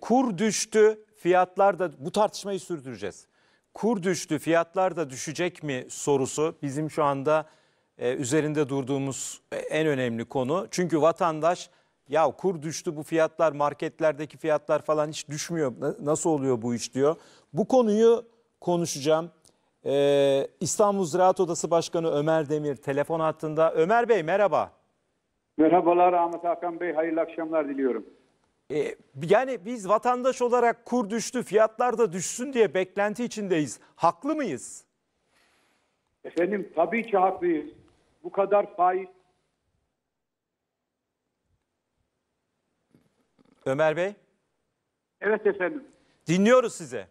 Kur düştü, fiyatlar da, bu tartışmayı sürdüreceğiz. Kur düştü, fiyatlar da düşecek mi sorusu bizim şu anda üzerinde durduğumuz en önemli konu. Çünkü vatandaş ya kur düştü, bu fiyatlar, marketlerdeki fiyatlar falan hiç düşmüyor. Nasıl oluyor bu iş diyor. Bu konuyu konuşacağım. İstanbul Ziraat Odası Başkanı Ömer Demir telefon hattında. Ömer Bey merhaba. Merhabalar Ahmet Hakan Bey, hayırlı akşamlar diliyorum. Yani biz vatandaş olarak kur düştü, fiyatlar da düşsün diye beklenti içindeyiz. Haklı mıyız? Efendim tabii ki haklıyız. Bu kadar faiz. Ömer Bey. Evet efendim. Dinliyoruz sizi.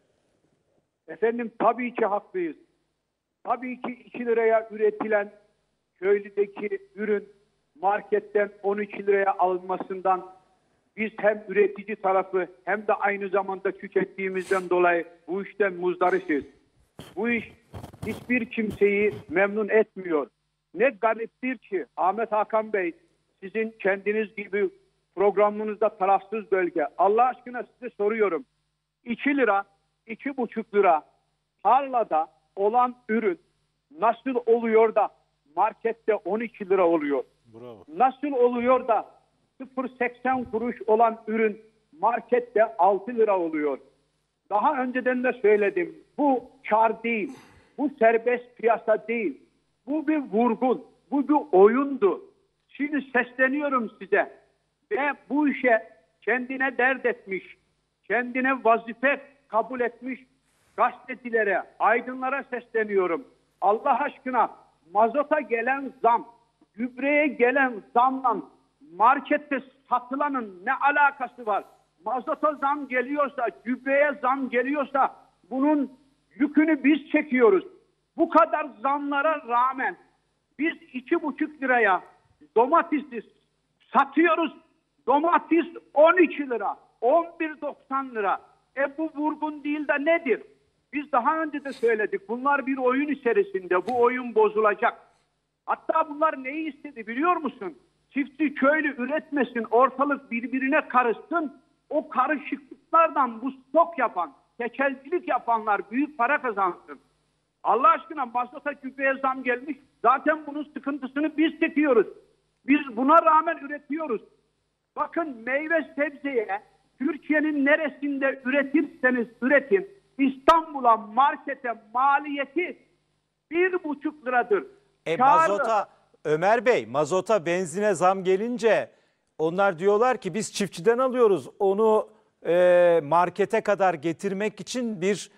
Efendim tabii ki haklıyız. Tabii ki 2 liraya üretilen köylüdeki ürün marketten 12 liraya alınmasından biz hem üretici tarafı hem de aynı zamanda tükettiğimizden dolayı bu işten muzdaripiz. Bu iş hiçbir kimseyi memnun etmiyor. Ne gariptir ki Ahmet Hakan Bey, sizin kendiniz gibi programınızda tarafsız bölge. Allah aşkına size soruyorum. 2 lira, 2,5 lira tarlada olan ürün nasıl oluyor da markette 12 lira oluyor? Bravo. Nasıl oluyor da 0,80 kuruş olan ürün markette 6 lira oluyor? Daha önceden de söyledim. Bu kar değil. Bu serbest piyasa değil. Bu bir vurgun. Bu bir oyundu. Şimdi sesleniyorum size. Ve bu işe kendine dert etmiş, kendine vazife kabul etmiş gazetecilere, aydınlara sesleniyorum. Allah aşkına mazota gelen zam, gübreye gelen zamla markette satılanın ne alakası var? Mazota zam geliyorsa, gübreye zam geliyorsa bunun yükünü biz çekiyoruz. Bu kadar zamlara rağmen biz 2,5 liraya domatesi satıyoruz. Domates 12 lira, 11,90 lira. Bu vurgun değil de nedir? Biz daha önce de söyledik. Bunlar bir oyun içerisinde. Bu oyun bozulacak. Hatta bunlar neyi istedi biliyor musun? Çiftçi köylü üretmesin, ortalık birbirine karışsın. O karışıklıklardan bu stok yapan, tekelcilik yapanlar büyük para kazansın. Allah aşkına mazota gübreye zam gelmiş. Zaten bunun sıkıntısını biz çekiyoruz. Biz buna rağmen üretiyoruz. Bakın meyve sebzeye Türkiye'nin neresinde üretirseniz üretin, İstanbul'a markete maliyeti 1,5 liradır. Mazota, Ömer Bey, mazota, benzine zam gelince onlar diyorlar ki biz çiftçiden alıyoruz. Onu markete kadar getirmek için bir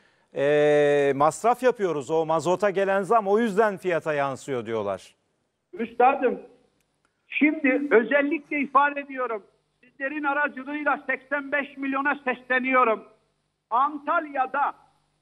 masraf yapıyoruz. O mazota gelen zam o yüzden fiyata yansıyor diyorlar. Üstadım, şimdi özellikle ifade ediyorum. Sizlerin aracılığıyla 85 milyona sesleniyorum. Antalya'da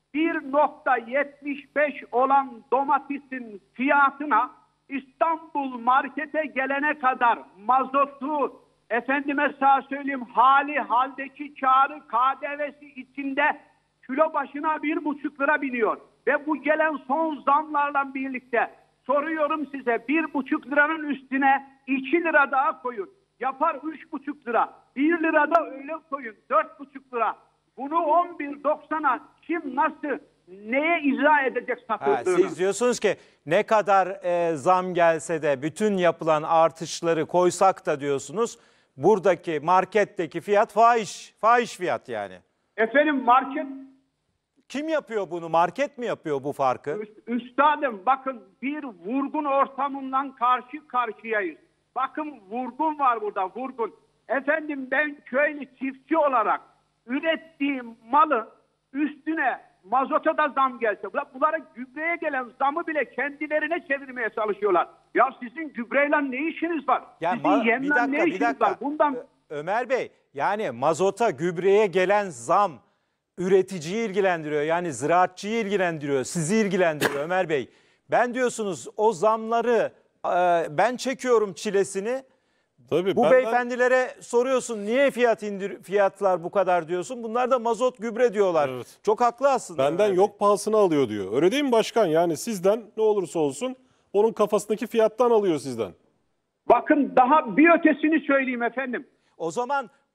1,75 olan domatesin fiyatına İstanbul markete gelene kadar mazotu, efendime sağ söyleyeyim haldeki karı KDV'si içinde kilo başına 1,5 lira biniyor. Ve bu gelen son zamlarla birlikte soruyorum size 1,5 liranın üstüne 2 lira daha koyun. Yapar 3,5 lira. 1 lira da öyle koyun. 4,5 lira. Bunu 11,90'a kim nasıl neye izah edecek satıldığını? Siz diyorsunuz ki ne kadar zam gelse de bütün yapılan artışları koysak da diyorsunuz buradaki marketteki fiyat fahiş fiyat yani. Efendim market... Kim yapıyor bunu? Market mi yapıyor bu farkı? Üstadım bakın bir vurgun ortamından karşı karşıyayız. Bakın vurgun var burada, vurgun. Efendim ben köylü çiftçi olarak ürettiğim malı üstüne mazota da zam gelse, bunlara gübreye gelen zamı bile kendilerine çevirmeye çalışıyorlar. Ya sizin gübreyle ne işiniz var? Yani sizin yemle ne işiniz var? Bundan... Ömer Bey, yani mazota, gübreye gelen zam üreticiyi ilgilendiriyor. Yani ziraatçıyı ilgilendiriyor, sizi ilgilendiriyor Ömer Bey. Ben diyorsunuz o zamları ben çekiyorum çilesini. Tabii, bu beyefendilere soruyorsun niye fiyatlar bu kadar diyorsun. Bunlar da mazot gübre diyorlar. Evet. Çok haklı aslında. Benden yok pahasına alıyor diyor. Öyle değil mi başkan? Yani sizden ne olursa olsun onun kafasındaki fiyattan alıyor sizden. Bakın daha bir ötesini söyleyeyim efendim. O zaman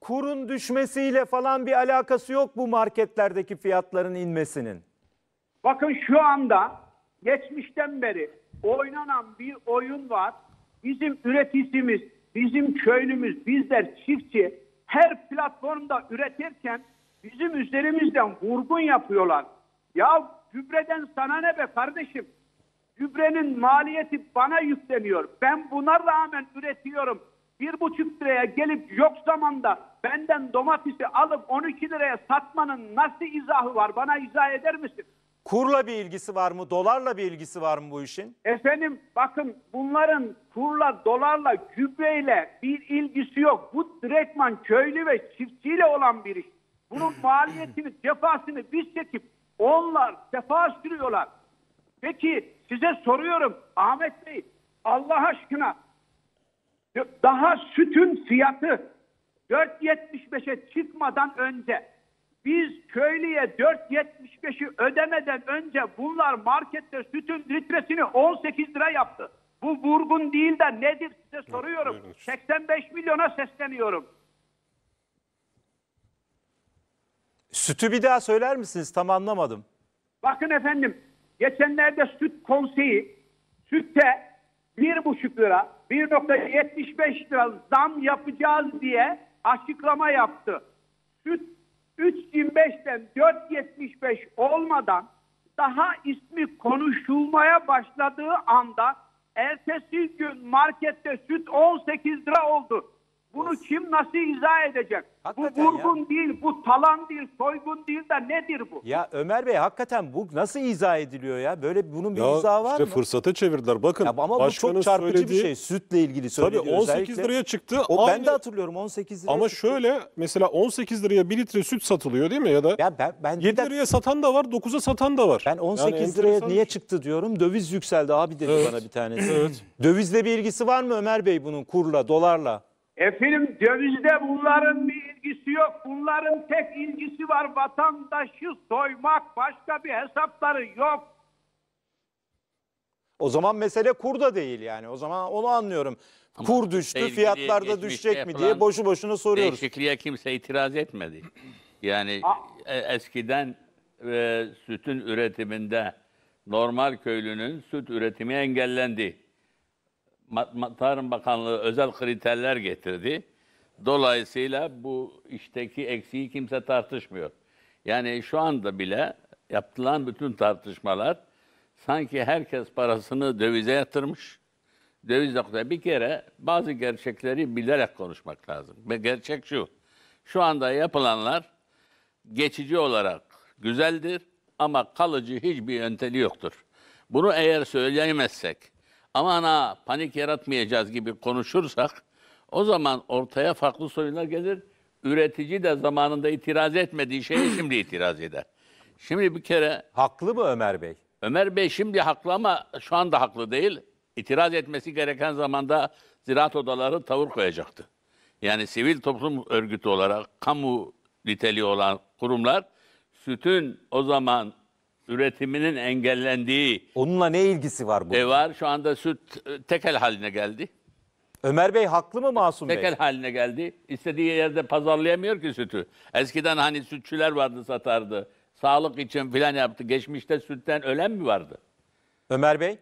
kurun düşmesiyle falan bir alakası yok bu marketlerdeki fiyatların inmesinin. Bakın şu anda geçmişten beri oynanan bir oyun var. Bizim üreticimiz, bizim köylümüz, bizler çiftçi her platformda üretirken bizim üzerimizden vurgun yapıyorlar. Ya gübreden sana ne be kardeşim? Gübrenin maliyeti bana yükleniyor. Ben buna rağmen üretiyorum. 1,5 liraya gelip yok zamanda benden domatesi alıp 12 liraya satmanın nasıl izahı var? Bana izah eder misin? Kurla bir ilgisi var mı? Dolarla bir ilgisi var mı bu işin? Efendim bakın bunların kurla, dolarla, gübreyle bir ilgisi yok. Bu direktman köylü ve çiftçiyle olan bir iş. Bunun maliyetini, cefasını biz çekip onlar sefa sürüyorlar. Peki size soruyorum Ahmet Bey, Allah aşkına daha sütün fiyatı 4.75'e çıkmadan önce biz köylüye 4.75'i ödemeden önce bunlar markette sütün litresini 18 lira yaptı. Bu vurgun değil de nedir size soruyorum. 85 milyona sesleniyorum. Sütü bir daha söyler misiniz? Tam anlamadım. Bakın efendim geçenlerde süt konseyi sütte 1,5 lira 1,75 lira zam yapacağız diye açıklama yaptı. Süt 3.25'ten 4.75 olmadan daha ismi konuşulmaya başladığı anda ertesi gün markette süt 18 lira oldu. Bunu kim nasıl izah edecek? Hakikaten bu vurgun değil, bu talan değil, soygun değil de nedir bu? Ya Ömer Bey hakikaten bu nasıl izah ediliyor ya? Böyle bunun bir Ya izahı var işte mı? fırsata çevirdiler. Bakın Ya ama bu başkanın çok çarpıcı söylediği, bir şey. Sütle ilgili Tabii söylediği 18 özellikle. liraya çıktı. O ben Aynı- de hatırlıyorum 18 liraya Ama çıktı. şöyle mesela 18 liraya 1 litre süt satılıyor değil mi? Ya da Ya ben 7 liraya satan da var, 9'a satan da var. Ben 18 liraya enteresan niye bir şey. çıktı diyorum. Döviz yükseldi abi dedi Evet. bana bir tanesi. Dövizle bir ilgisi var mı Ömer Bey bunun kurla, dolarla? Efendim dövizde bunların bir ilgisi yok. Bunların tek ilgisi var vatandaşı soymak. Başka bir hesapları yok. O zaman mesele kur da değil yani. O zaman onu anlıyorum. Ama Kur düştü, sevgili fiyatlar da geçmişte düşecek mi yapılan diye boşu boşuna soruyoruz. Değişikliğe kimse itiraz etmedi. Yani eskiden sütün üretiminde normal köylünün süt üretimi engellendi. Tarım Bakanlığı özel kriterler getirdi. Dolayısıyla bu işteki eksiği kimse tartışmıyor. Yani şu anda bile yapılan bütün tartışmalar sanki herkes parasını dövize yatırmış. Dövizle bir kere bazı gerçekleri bilerek konuşmak lazım. Ve gerçek şu. Şu anda yapılanlar geçici olarak güzeldir ama kalıcı hiçbir yöntemi yoktur. Bunu eğer söyleyemezsek, aman ha panik yaratmayacağız gibi konuşursak o zaman ortaya farklı sorunlar gelir. Üretici de zamanında itiraz etmediği şeye şimdi itiraz eder. Şimdi bir kere Haklı mı Ömer Bey? Ömer Bey şimdi haklı ama şu anda haklı değil. İtiraz etmesi gereken zamanda ziraat odaları tavır koyacaktı. Yani sivil toplum örgütü olarak kamu niteliği olan kurumlar sütün o zaman üretiminin engellendiği Onunla ne ilgisi var bu? var. Şu anda süt tekel haline geldi. Ömer Bey haklı mı Masum Bey? Tekel haline geldi. İstediği yerde pazarlayamıyor ki sütü. Eskiden hani sütçüler vardı satardı. Sağlık için filan yaptı. Geçmişte sütten ölen mi vardı? Ömer Bey?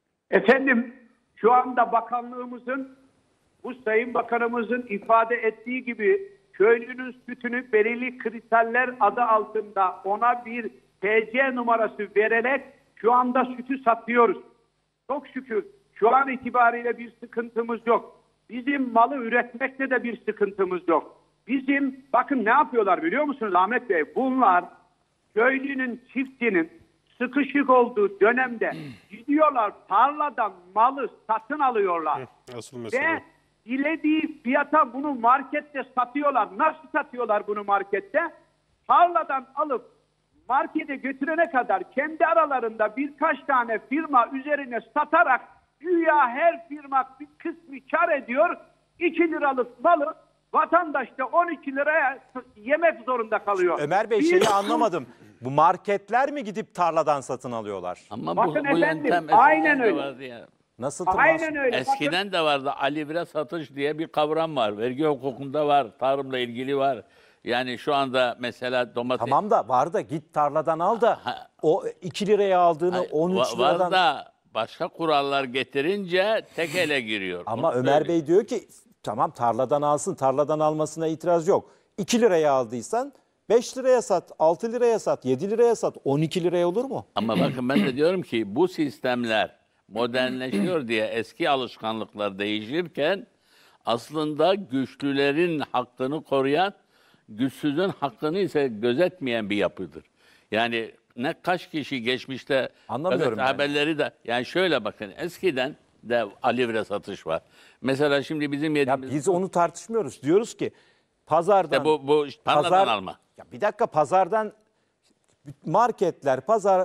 Efendim şu anda bakanlığımızın bu Sayın Bakanımızın ifade ettiği gibi köylünün sütünü belirli kriterler adı altında ona bir TC numarası vererek şu anda sütü satıyoruz. Çok şükür şu an itibariyle bir sıkıntımız yok. Bizim malı üretmekte de bir sıkıntımız yok. Bizim bakın ne yapıyorlar biliyor musunuz Ahmet Bey? Bunlar köylünün, çiftçinin sıkışık olduğu dönemde gidiyorlar tarladan malı satın alıyorlar. Asıl Ve mesele. dilediği fiyata bunu markette satıyorlar. Nasıl satıyorlar bunu markette? Tarladan alıp markete götürene kadar kendi aralarında birkaç tane firma üzerine satarak güya her firma bir kısmı kar ediyor. 2 liralık malı vatandaş da 12 liraya yemek zorunda kalıyor. Ömer Bey şeyi anlamadım. Bu marketler mi gidip tarladan satın alıyorlar? Ama Bakın bu efendim, yöntem aynen eskiden de öyle. vardı ya. Nasıl Aynen öyle. Eskiden de vardı alivre satış diye bir kavram var. Vergi hukukunda var, tarımla ilgili var. Yani şu anda mesela domates... Tamam da var da git tarladan al da o 2 liraya aldığını 13 liradan... Var da başka kurallar getirince tek ele giriyor. Ama Onu Ömer söyleyeyim. Bey diyor ki tamam tarladan alsın, tarladan almasına itiraz yok. 2 liraya aldıysan 5 liraya sat, 6 liraya sat, 7 liraya sat, 12 liraya olur mu? Ama bakın ben de diyorum ki bu sistemler modernleşiyor diye eski alışkanlıklar değişirken aslında güçlülerin hakkını koruyan, güçsüzün hakkını ise gözetmeyen bir yapıdır. Yani kaç kişi geçmişte Anlamıyorum gazete haberleri de yani şöyle bakın eskiden de alivre satış var. Mesela şimdi bizim Ya yediğimiz biz onu tartışmıyoruz. Diyoruz ki pazardan... bu tarladan alma. Ya bir dakika, pazardan marketler,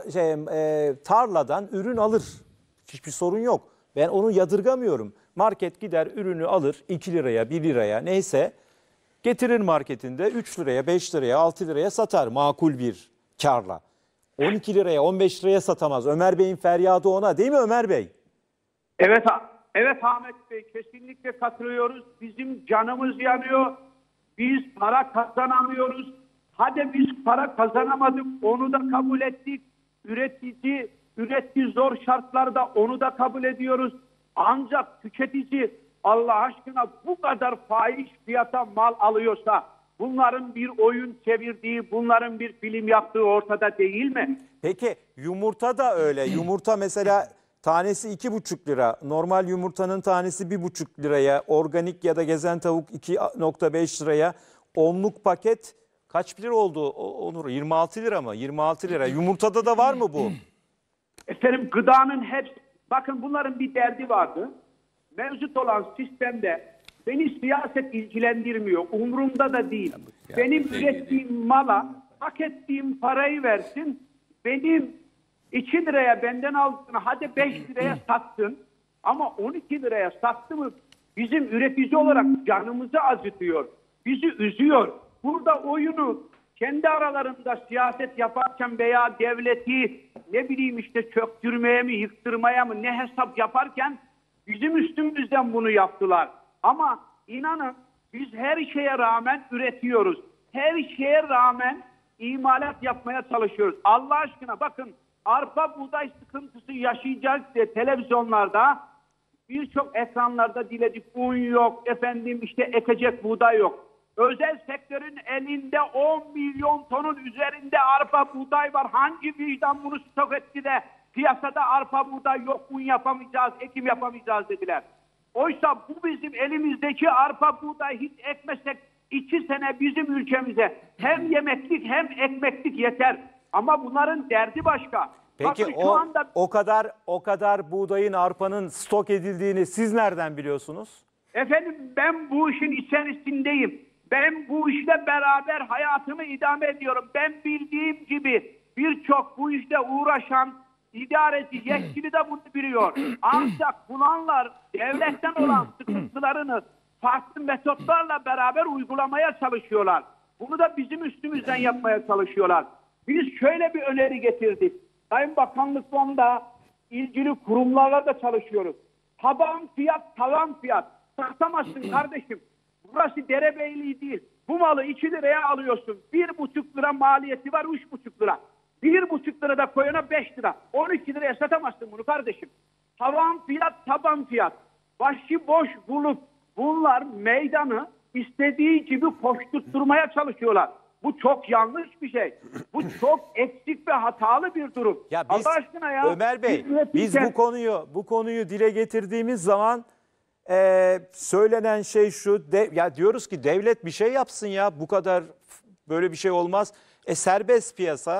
tarladan ürün alır. Hiçbir sorun yok. Ben onu yadırgamıyorum. Market gider ürünü alır 2 liraya, 1 liraya neyse getirir marketinde 3 liraya, 5 liraya, 6 liraya satar makul bir karla. 12 liraya, 15 liraya satamaz. Ömer Bey'in feryadı ona, değil mi Ömer Bey? Evet, evet Ahmet Bey, kesinlikle katılıyoruz. Bizim canımız yanıyor. Biz para kazanamıyoruz. Hadi biz para kazanamadık, onu da kabul ettik. Üretici zor şartlarda, onu da kabul ediyoruz. Ancak tüketici Allah aşkına bu kadar fahiş fiyata mal alıyorsa, bunların bir oyun çevirdiği, bunların bir film yaptığı ortada değil mi? Peki yumurta da öyle. Yumurta mesela tanesi 2,5 lira. Normal yumurtanın tanesi 1,5 liraya. Organik ya da gezen tavuk 2,5 liraya. Onluk paket kaç lira oldu Onur? 26 lira mı? 26 lira. Yumurtada da var mı bu? Efendim gıdanın hepsi, bakın bunların bir derdi vardı. Mevcut olan sistemde beni siyaset ilgilendirmiyor. Umurumda da değil. Benim ürettiğim mala hak ettiğim parayı versin. Benim 2 liraya benden aldığını hadi 5 liraya satsın. Ama 12 liraya sattı mı bizim üretici olarak canımızı acıtıyor. Bizi üzüyor. Burada oyunu kendi aralarında siyaset yaparken veya devleti ne bileyim işte çöktürmeye mi, yıktırmaya mı ne hesap yaparken bizim üstümüzden bunu yaptılar. Ama inanın biz her şeye rağmen üretiyoruz. Her şeye rağmen imalat yapmaya çalışıyoruz. Allah aşkına bakın arpa buğday sıkıntısı yaşayacağız diye televizyonlarda birçok ekranlarda diledik un yok, efendim işte ekecek buğday yok. Özel sektörün elinde 10 milyon tonun üzerinde arpa buğday var. Hangi vicdan bunu stok etti de piyasada arpa buğday yok, un yapamayacağız, ekim yapamayacağız dediler. Oysa bu bizim elimizdeki arpa buğday hiç ekmesek 2 sene bizim ülkemize hem yemeklik hem ekmeklik yeter. Ama bunların derdi başka. Peki bakın, şu anda... o kadar buğdayın, arpanın stok edildiğini siz nereden biliyorsunuz? Efendim ben bu işin içerisindeyim. Ben bu işle beraber hayatımı idame ediyorum. Ben bildiğim gibi birçok bu işle uğraşan idareci, yetkili de bunu biliyor. Ancak bunlar devletten olan sıkıntılarını farklı metotlarla beraber uygulamaya çalışıyorlar. Bunu da bizim üstümüzden yapmaya çalışıyorlar. Biz şöyle bir öneri getirdik. Sayın Bakanlıkla ilgili kurumlarla da çalışıyoruz. Taban fiyat, tavan fiyat. Satamazsın kardeşim. Burası derebeyliği değil. Bu malı 2 liraya alıyorsun. 1,5 lira maliyeti var, 3,5 lira. 1,5 lira da koyana 5 lira. 12 liraya satamazsın bunu kardeşim. Tavan fiyat, taban fiyat. Başı boş bulup bunlar meydanı istediği gibi koşturtturmaya çalışıyorlar. Bu çok yanlış bir şey. Bu çok eksik ve hatalı bir durum. Ya biz, Allah aşkına ya. Ömer Bey, biz bu konuyu dile getirdiğimiz zaman söylenen şey şu, ya diyoruz ki devlet bir şey yapsın ya, bu kadar böyle bir şey olmaz. Serbest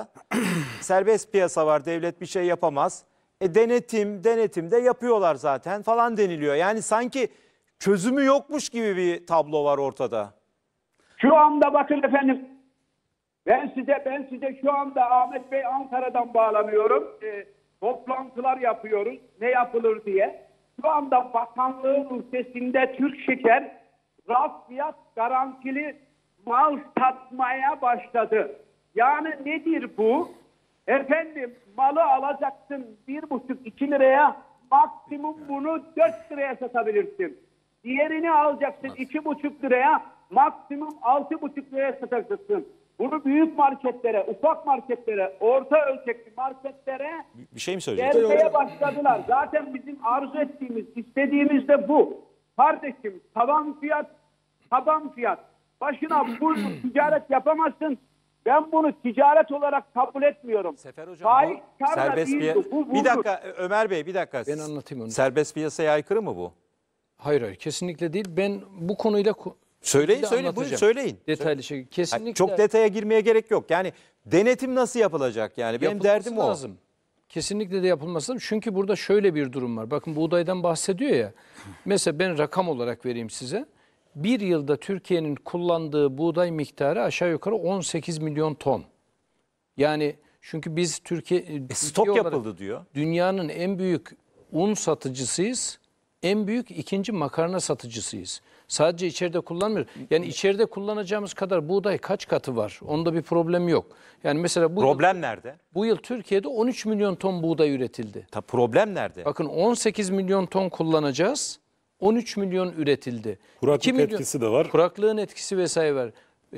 piyasa var, devlet bir şey yapamaz. Denetim de yapıyorlar zaten falan deniliyor. Yani sanki çözümü yokmuş gibi bir tablo var ortada. Şu anda bakın efendim, ben size şu anda Ahmet Bey Ankara'dan bağlanıyorum. Toplantılar yapıyoruz, ne yapılır diye. Şu anda bakanlığın üstesinde Türk Şeker raf fiyat garantili mal satmaya başladı. Yani nedir bu? Efendim malı alacaksın 1,5-2 liraya, maksimum bunu 4 liraya satabilirsin. Diğerini alacaksın 2,5 liraya, maksimum 6,5 liraya satacaksın. Bunu büyük marketlere, ufak marketlere, orta ölçekli marketlere Bir şey mi söyleyeceksin? vermeye başladılar. Zaten bizim arzu ettiğimiz, istediğimiz de bu. Kardeşim taban fiyat. Başına bu ticaret yapamazsın. Ben bunu ticaret olarak kabul etmiyorum. Sefer Hocam, Fahiş bu kar da serbest değildi, piyasa... bu Bir budur. dakika Ömer Bey, bir dakika. Ben anlatayım onu. Serbest piyasaya aykırı mı bu? Hayır kesinlikle değil. Ben bu konuyla Söyleyin, bir de buyurun anlatacağım. söyleyin. Detaylı şey. Kesinlikle. Hayır, çok detaya girmeye gerek yok. Yani denetim nasıl yapılacak yani? Benim yapılması derdim o. lazım. Kesinlikle de yapılması lazım. Çünkü burada şöyle bir durum var. Bakın buğdaydan bahsediyor ya. Mesela ben rakam olarak vereyim size. Bir yılda Türkiye'nin kullandığı buğday miktarı aşağı yukarı 18 milyon ton. Yani çünkü biz Türkiye Stok olarak yapıldı diyor. dünyanın en büyük un satıcısıyız. En büyük ikinci makarna satıcısıyız. Sadece içeride kullanmıyoruz. Yani içeride kullanacağımız kadar buğday kaç katı var? Onda bir problem yok. Yani mesela Problem nerede? bu yıl Türkiye'de 13 milyon ton buğday üretildi. Problem nerede? Bakın 18 milyon ton kullanacağız. 13 milyon üretildi. Kuraklık 2 milyon etkisi de var. Kuraklığın etkisi vesaire var.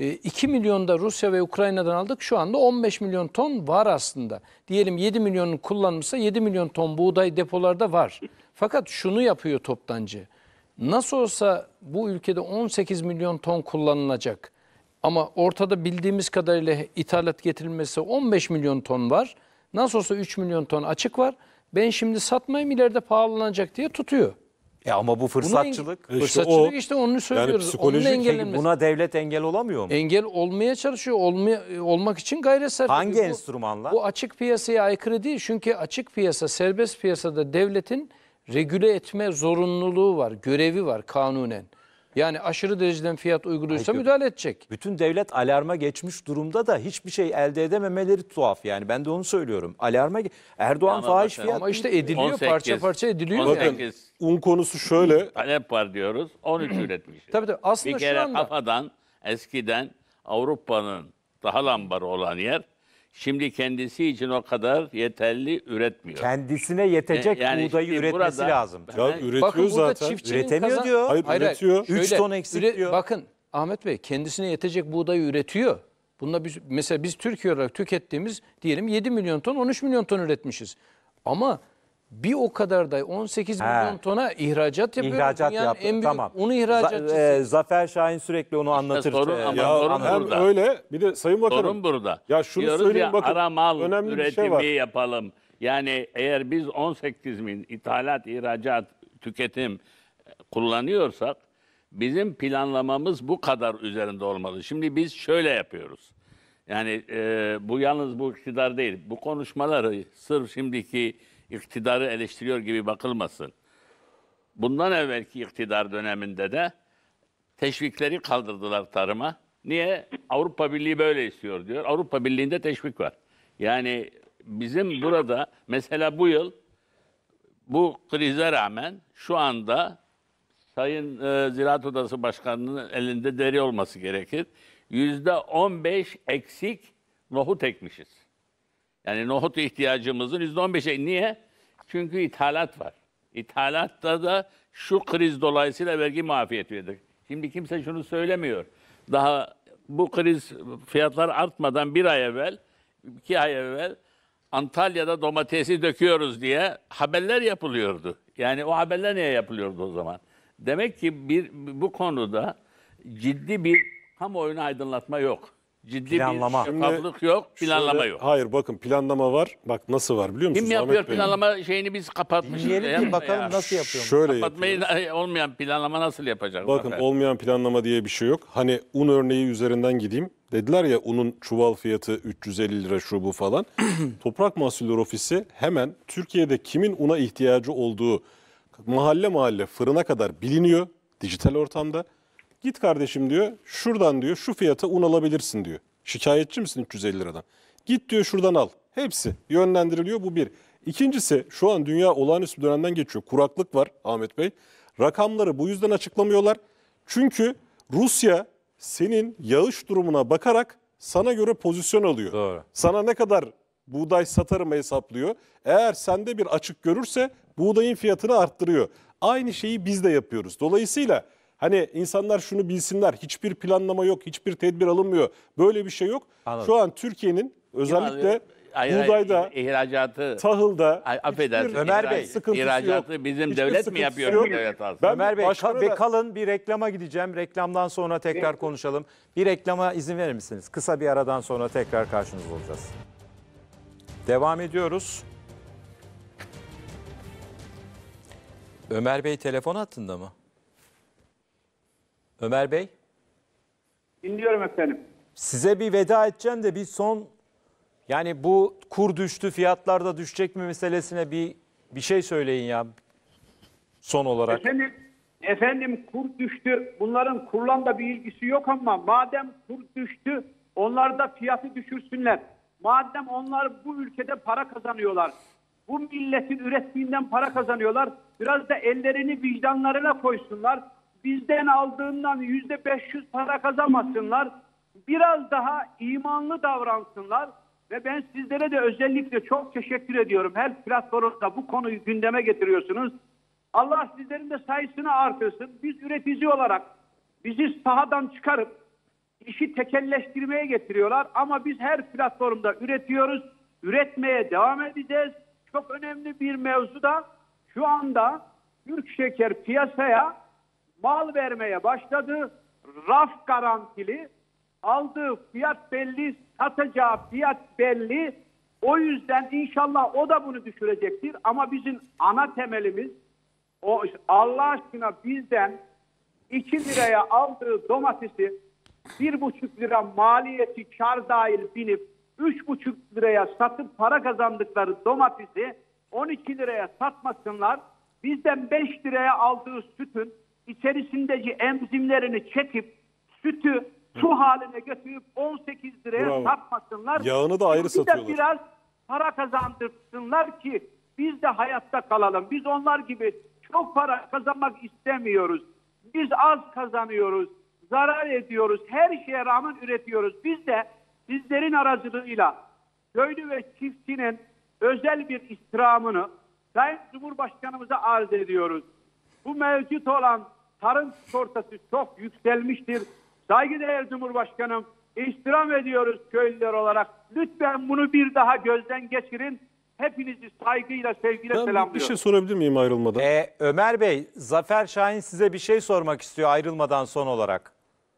2 milyon da Rusya ve Ukrayna'dan aldık. Şu anda 15 milyon ton var aslında. Diyelim 7 milyonun kullanılmışsa 7 milyon ton buğday depolarda var. Fakat şunu yapıyor toptancı. Nasıl olsa bu ülkede 18 milyon ton kullanılacak. Ama ortada bildiğimiz kadarıyla ithalat getirilmesi 15 milyon ton var. Nasıl olsa 3 milyon ton açık var. Ben şimdi satmayayım ileride pahalanacak diye tutuyor. Ama bu fırsatçılık. İşte Fırsatçılık o, işte onu söylüyoruz. psikolojik- Onun Peki engellenmesi. Buna devlet engel olamıyor mu? Engel olmaya çalışıyor. Olmak için gayret sarf ediyor. Hangi enstrümanla? Bu açık piyasaya aykırı değil. Çünkü açık piyasa, serbest piyasada devletin regüle etme zorunluluğu var, görevi var kanunen. Yani aşırı dereceden fiyat uyguluyorsa müdahale edecek. Bütün devlet alarma geçmiş durumda da hiçbir şey elde edememeleri tuhaf yani. Ben de onu söylüyorum. Erdoğan Ama fahiş bakın- fiyat. Ama işte ediliyor, 18, parça parça ediliyor. Bakın Yani. 18 un konusu şöyle. talep var diyoruz. 13 üretmişiz. Tabii tabii. Aslında Bir şu kere anda kafadan eskiden Avrupa'nın daha lambarı olan yer şimdi kendisi için o kadar yeterli üretmiyor. Kendisine yetecek Yani buğdayı şimdi üretmesi burada- lazım. Ya Bakın üretiyor bakın burada zaten. çiftçinin Üretemiyor diyor. Hayır, üretiyor. 3 ton eksik diyor. Bakın Ahmet Bey kendisine yetecek buğdayı üretiyor. Bunda mesela biz Türkiye olarak tükettiğimiz diyelim 7 milyon ton 13 milyon ton üretmişiz. Ama bir o kadar da 18 milyon tona ihracat yapıyoruz. İhracat Dünyanın yaptı. en büyük Tamam. un ihracatçısı. Zafer Şahin sürekli onu anlatır. sorun ama Ya sorun hem burada. öyle bir de Sayın Bakanım. Sorun burada. Ya şunu Diyoruz söyleyeyim ya, bakın. ara mal önemli bir üretimi şey var. yapalım. Yani eğer biz 18 bin ithalat, ihracat, tüketim kullanıyorsak bizim planlamamız bu kadar üzerinde olmalı. Şimdi biz şöyle yapıyoruz. Yani bu yalnız bu iktidar değil. Bu konuşmaları sırf şimdiki iktidarı eleştiriyor gibi bakılmasın. Bundan evvelki iktidar döneminde de teşvikleri kaldırdılar tarıma. Niye? Avrupa Birliği böyle istiyor diyor. Avrupa Birliği'nde teşvik var. Yani bizim burada mesela bu yıl bu krize rağmen şu anda Sayın Ziraat Odası Başkanı'nın elinde deri olması gerekir. %15 eksik nohut ekmişiz. Yani nohut ihtiyacımızın %15'e. Niye? Çünkü ithalat var. İthalatta da şu kriz dolayısıyla vergi muafiyeti verdik. Şimdi kimse şunu söylemiyor. Daha bu kriz fiyatlar artmadan 1 ay evvel, 2 ay evvel Antalya'da domatesi döküyoruz diye haberler yapılıyordu. Yani o haberler niye yapılıyordu o zaman? Demek ki bu konuda ciddi bir kamuoyunu aydınlatma yok. Ciddi Planlama. bir şeffaflık yok, planlama Şöyle- yok. Hayır bakın planlama var. Bak nasıl var biliyor musunuz? Kim yapıyor Ahmet Bey? planlama şeyini biz kapatmışız. Dinleyelim Yapma bir bakalım ya. nasıl yapıyor. Şöyle Kapatmayı yapıyoruz. olmayan planlama nasıl yapacak? Bakın Zafer? olmayan planlama diye bir şey yok. Hani un örneği üzerinden gideyim. Dediler ya unun çuval fiyatı 350 lira şu bu falan. Toprak Mahsulleri Ofisi hemen Türkiye'de kimin una ihtiyacı olduğu mahalle mahalle fırına kadar biliniyor dijital ortamda. Git kardeşim diyor şuradan diyor şu fiyata un alabilirsin diyor. Şikayetçi misin 350 liradan? Git diyor şuradan al. Hepsi yönlendiriliyor bu bir. İkincisi şu an dünya olağanüstü bir dönemden geçiyor. Kuraklık var Ahmet Bey. Rakamları bu yüzden açıklamıyorlar. Çünkü Rusya senin yağış durumuna bakarak sana göre pozisyon alıyor. Doğru. Sana ne kadar buğday satarım hesaplıyor. Eğer sende bir açık görürse buğdayın fiyatını arttırıyor. Aynı şeyi biz de yapıyoruz. Dolayısıyla hani insanlar şunu bilsinler, hiçbir planlama yok, hiçbir tedbir alınmıyor. Böyle bir şey yok. Anladım. Şu an Türkiye'nin özellikle Hayır, buğdayda, ihracatı, tahılda affedersin, hiçbir Ömer Bey, sıkıntısı ihracatı yok. bizim Hiçbir devlet mi sıkıntısı yapıyor? yok. Devlet alsın. Ben Ömer Bey başkanı ve da- kalın, bir reklama gideceğim. Reklamdan sonra tekrar konuşalım. Bir reklama izin verir misiniz? Kısa bir aradan sonra tekrar karşınızda olacağız. Devam ediyoruz. Ömer Bey telefon hattında mı? Ömer Bey, Dinliyorum efendim. size bir veda edeceğim de bir son, yani bu kur düştü, fiyatlar da düşecek mi meselesine bir şey söyleyin ya son olarak. Efendim kur düştü. Bunların kurla da bir ilgisi yok ama madem kur düştü onlar da fiyatı düşürsünler. Madem onlar bu ülkede para kazanıyorlar. Bu milletin ürettiğinden para kazanıyorlar. Biraz da ellerini vicdanlarına koysunlar. Bizden aldığından %500 para kazanmasınlar. Biraz daha imanlı davransınlar. Ve ben sizlere de özellikle çok teşekkür ediyorum. Her platformda bu konuyu gündeme getiriyorsunuz. Allah sizlerin de sayısını artırsın. Biz üretici olarak bizi sahadan çıkarıp işi tekelleştirmeye getiriyorlar. Ama biz her platformda üretiyoruz. Üretmeye devam edeceğiz. Çok önemli bir mevzu da şu anda Türk Şeker piyasaya mal vermeye başladı. Raf garantili. Aldığı fiyat belli, satacağı fiyat belli. O yüzden inşallah o da bunu düşürecektir. Ama bizim ana temelimiz Allah aşkına bizden 2 liraya aldığı domatesi 1,5 lira maliyeti kar dahil binip 3,5 liraya satıp para kazandıkları domatesi 12 liraya satmasınlar. Bizden 5 liraya aldığı sütün içerisindeki enzimlerini çekip sütü su haline götürüp 18 liraya Bravo. satmasınlar. Yağını da ayrı Bir de satıyorlar. biraz para kazandırsınlar ki biz de hayatta kalalım. Biz onlar gibi çok para kazanmak istemiyoruz. Biz az kazanıyoruz, zarar ediyoruz, her şeye rağmen üretiyoruz. Biz de sizlerin aracılığıyla köylü ve çiftçinin özel bir istirhamını Sayın Cumhurbaşkanımıza arz ediyoruz. Bu mevcut olan tarım sigortası çok yükselmiştir. Saygıdeğer Cumhurbaşkanım, istirham ediyoruz köylüler olarak. Lütfen bunu bir daha gözden geçirin. Hepinizi saygıyla, sevgiyle Ben selamlıyorum. bir şey sorabilir miyim ayrılmadan? Ömer Bey, Zafer Şahin size bir şey sormak istiyor ayrılmadan son olarak.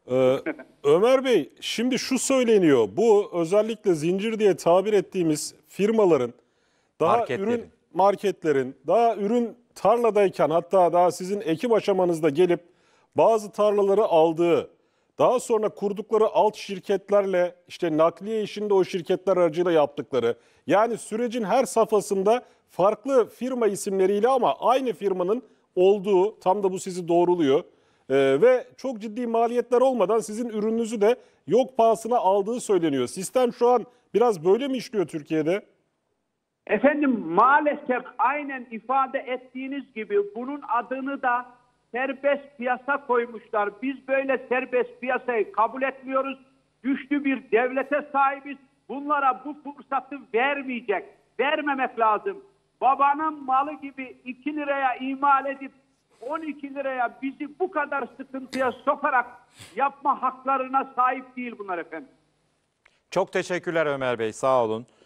Ömer Bey, şimdi şu söyleniyor. Bu özellikle zincir diye tabir ettiğimiz firmaların daha marketlerin daha ürün tarladayken, hatta daha sizin ekim aşamanızda gelip bazı tarlaları aldığı, daha sonra kurdukları alt şirketlerle işte nakliye işini de o şirketler aracıyla yaptıkları, yani sürecin her safhasında farklı firma isimleriyle ama aynı firmanın olduğu, tam da bu sizi doğruluyor. Ve çok ciddi maliyetler olmadan sizin ürününüzü de yok pahasına aldığı söyleniyor. Sistem şu an biraz böyle mi işliyor Türkiye'de? Efendim maalesef aynen ifade ettiğiniz gibi bunun adını da serbest piyasa koymuşlar. Biz böyle serbest piyasayı kabul etmiyoruz. Güçlü bir devlete sahibiz. Bunlara bu fırsatı vermemek lazım. Babanın malı gibi 2 liraya imal edip 12 liraya bizi bu kadar sıkıntıya sokarak yapma haklarına sahip değil bunlar efendim. Çok teşekkürler Ömer Bey, sağ olun.